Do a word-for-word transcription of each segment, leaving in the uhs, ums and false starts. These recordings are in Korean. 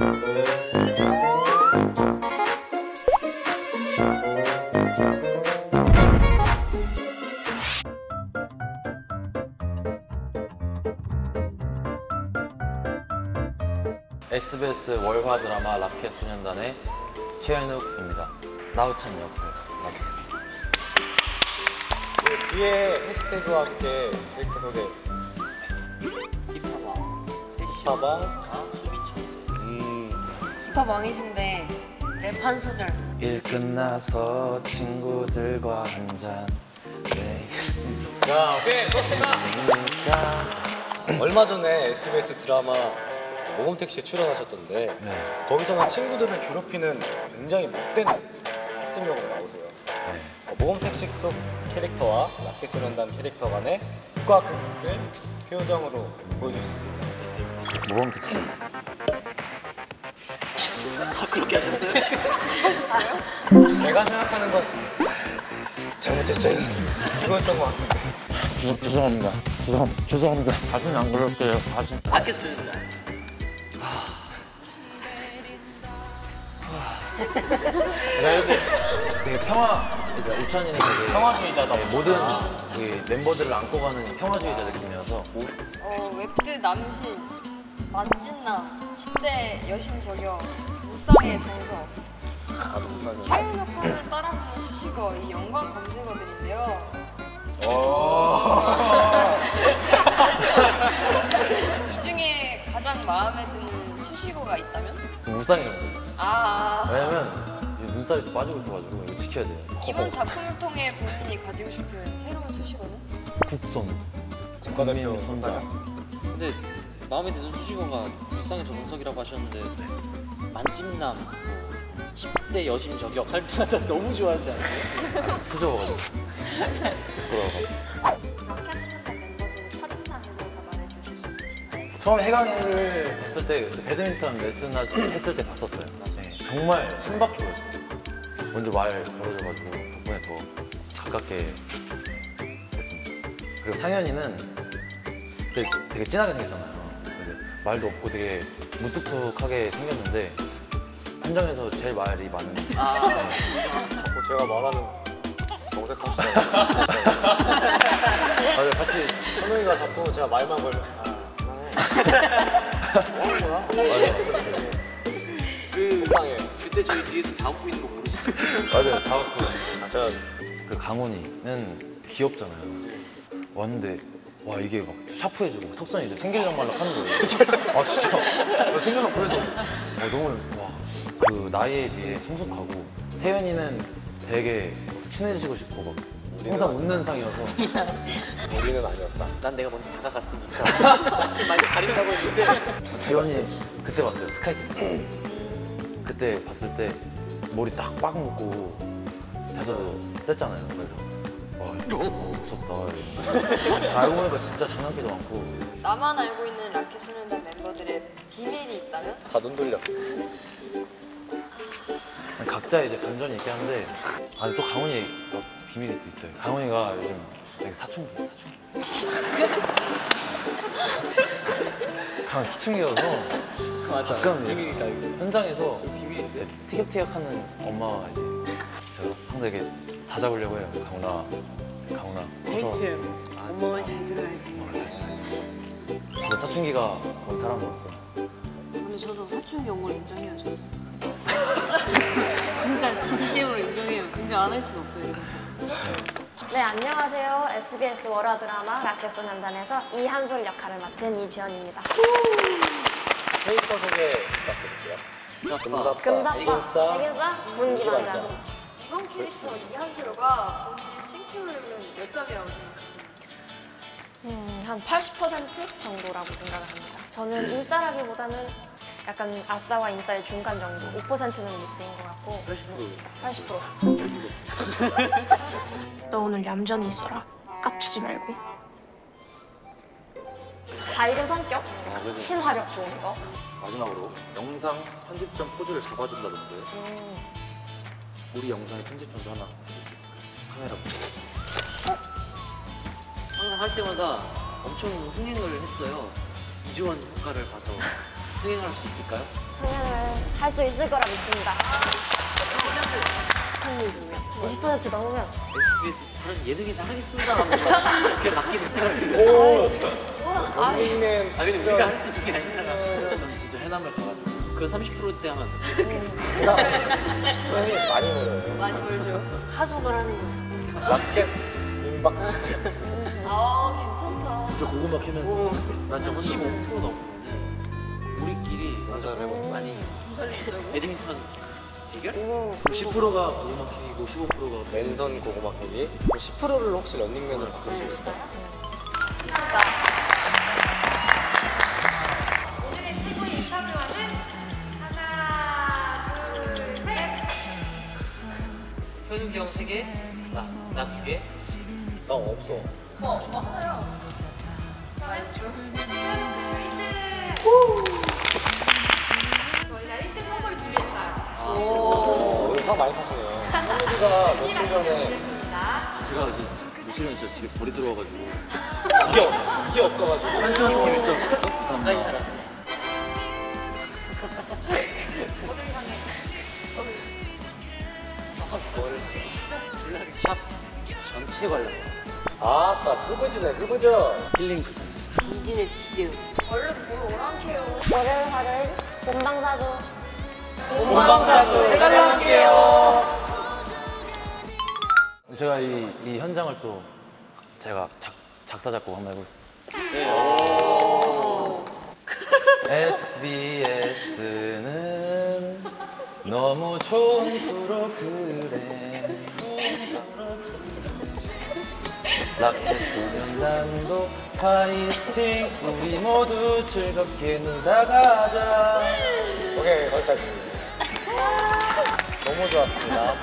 에스비에스 월화 드라마 라켓 소년단의 최현욱입니다. 나우찬 역을 맡았습니다. 그 뒤에 해시태그와 함께 캐릭터 소개. 힙합왕. 힙합왕. 수비천. 음. 힙합 왕이신데 랩 한 소절. 일 끝나서 친구들과 한잔. 네. 자, 오케이, 좋습니다. 얼마 전에 에스비에스 드라마 모범택시에 출연하셨던데 네. 거기서는 친구들을 괴롭히는 굉장히 못된 학생역으로 나오세요. 네. 어, 모범택시 속 캐릭터와 라켓소년단 캐릭터 간의 극과 극을 표정으로 보여줄 수 있습니다. 모범특시. 아, 그렇게 하셨어요? 제가 생각하는 건 잘못했어요. 이거였던 것 같은데. 죄송, 죄송합니다. 죄송, 죄송합니다. 다시는 안 그럴게요. 다시. 아꼈습니다. 되게, 되게 평화, 그러니까 우찬이는 되게 평화주의자다. 네, 모든 그 멤버들을 안고 가는 평화주의자 느낌이어서. 어, 웹드 남신, 만찢나, 십 대 여심 저격, 무쌍의 정석, 최윤욱 하면 따라 부르는 수식어, 이 연관 검색어들인데요. 이 중에 가장 마음에 드는 수식어가 있다면? 무쌍이라고. 아, 왜냐면 이 눈살이 또 빠지고 있어가지고 이거 지켜야 돼요. 이번 작품을 통해 본인이 가지고 싶은 새로운 수식어는? 국선. 국가대표 선자. 근데 마음에 드는 수식어가 무쌍의 정석이라고 하셨는데 만찜남, 뭐 십 대 여심 저격 할 때마다 너무 좋아하지 않아요? 수저가지고. 부끄러워가지고. 라켓 소년단 멤버들의 첫인상에 대해서 말해주실 수 있으신가요? 처음 해강이를 봤을 때 배드민턴 레슨 했을 때 봤었어요. 네, 정말 숨막혀 보였어요. 먼저 말 걸어줘가지고 덕분에 더 가깝게 됐습니다. 그리고 상현이는 되게, 되게 진하게 생겼잖아요. 근데 말도 없고 되게 무뚝뚝하게 생겼는데 현장에서 제일 말이 많은. 아. 네. 자꾸 제가 말하는 정색하시네요. 맞아요. 같이 선우이가 자꾸 제가 말만 걸면 아, 그만해. 뭐 하는 거야? 맞아요. 그 속상해. 그때 저희 뒤에서 다 웃고 있는 거 모르시죠? 맞아요. 다 갖고. 저, 그 강훈이는 귀엽잖아요. 왔는데 와 이게 막 샤프해지고 턱선이 이제 생길랑 말랑 하는 거예요. 아 진짜 생길랑 그래서 어, 너무 와 그 나이에 비해 성숙하고 세연이는 되게 친해지고 싶고 막 항상 웃는 상이어서 우리는 아니었다. 난 내가 먼저 다가갔으니까 지금 많이 가린다고 했는데 지원이 그때 봤어요. 스카이캐슬 그때 봤을 때 머리 딱 빡 묶고 대사도 셌잖아요. 그래서 와 너무 무섭다. 알고 보니까 진짜 장난기도 많고. 나만 알고 있는 라켓 소년단 멤버들의 비밀이 있다면? 다 눈 돌려. 각자 이제 반전이 있긴 한데 아 또 강훈이 막 비밀이 또 있어요. 강훈이가 요즘 되게 사춘기 사춘기 강훈이 사춘기여서 가끔 비밀이다 이거. 현장에서 비밀인데 티격태격하는 엄마가 이제 제가 항상 이렇게 다 잡으려고 해요. 강훈아 강훈아 알지. 엄마가 잘 들어야지. 너 사춘기가 온 사람으로서 근데 저도 사춘기 온 걸 인정해요. 저는. 진짜 진심으로 인정해요. 인정 안 할 수가 없어요. 이거. 네, 안녕하세요. 에스비에스 월화 드라마 라켓 소년단에서 이한솔 역할을 맡은 이지연입니다. 캐릭터 소개 부탁드릴게요. 금사빠, 금사빠, 백인싸, 백인싸, 분기반장. 이번 캐릭터 이한수로가 본인의 싱크로율은 몇 점이라고 생각하시나요? 음, 한 팔십 퍼센트 정도라고 생각을 합니다. 저는 인싸라기보다는 약간 아싸와 인싸의 중간 정도, 오 퍼센트는 미스인 것 같고 팔십 퍼센트 팔십 퍼센트. 너 오늘 얌전히 있어라. 깝치지 말고. 밝은 성격, 친화력 좋은 거. 마지막으로 영상 편집점 포즈를 잡아준다던데 음. 우리 영상의 편집점도 하나 해줄 수 있을까요? 카메라 보고. 항상 할 때마다 엄청 흥행을 했어요. 이주원 효과를 봐서 흥행을 할 수 있을까요? 흥행을 수 있을 거라 믿습니다. 이십 퍼센트 넘으면 에스비에스 다른 예능이나 하겠습니다 하고 그렇게 맡기는 오! 런닝맨 아 근데 우리가 할 수 있는 게 아니잖아. 저는 진짜 해남을 가가지고 그 삼십 퍼센트 때 하면 안 돼. 형이 많이 물어요. 많이 물죠. 하숙을 하는 거예요. 라켓 임박스. 아 괜찮다. 진짜 고구마 캐면서 난 진짜 십오 퍼센트 넘으면 우리끼리 맞아, 레몬. 아니 배드민턴 대결? 그럼 십 퍼센트가 고구마 캐기고 십오 퍼센트가 맨손 고구마 캐기. 십 퍼센트를 혹시 런닝맨으로 바꿀 수 있을까요? 오늘의 최고 인터뷰어는 하나, 둘, 셋. 현욱이 형 세 개, 나 나 두 개. 나 없어. 저희가 일 등 홍보를 준비했어요. 오, 상 많이 타시네요. 현욱이가 며칠 전에 제가 진짜 며칠 전에 진짜 집에 벌이 들어와가지고 이게, 없- 이게 없어가지고. 한시간 느낌 있죠? 감사합니다. 샵 전체 관련. 아따, 흑부지네, 흑부죠. 힐링 부산. 디즈네 디즈. 얼른 보러 오라게요. 월요일 화요일 본방사수 본방사수 해달랄게요. 제가 이, 이 현장을 또 제가 작, 작사 작곡 한번 해보겠습니다. 에스비에스는 너무 좋은 프로그램. 라켓소년단도 파이팅. 우리 모두 즐겁게 놀다 가자. 오케이, 거기까지. 너무 좋았습니다.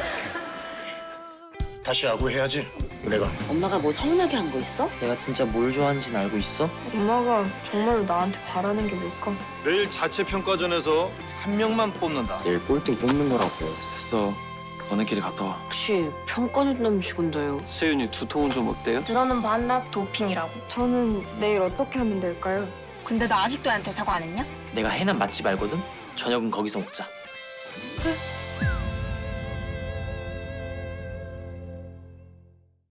다시 야구해야지, 은혜가. 엄마가 뭐 서운하게 한 거 있어? 내가 진짜 뭘 좋아하는지는 알고 있어? 엄마가 정말로 나한테 바라는 게 뭘까? 내일 자체 평가전에서 한 명만 뽑는다. 내일 꼴등 뽑는 거라고. 됐어. 너네 길이 갔다 와. 혹시 평가전 남식인데요? 세윤이 두통은 좀 어때요? 들어는 봤나? 도핑이라고. 저는 내일 어떻게 하면 될까요? 근데 나 아직도 나한테 사과 안 했냐? 내가 해남 맛집 알거든? 저녁은 거기서 먹자. 그래.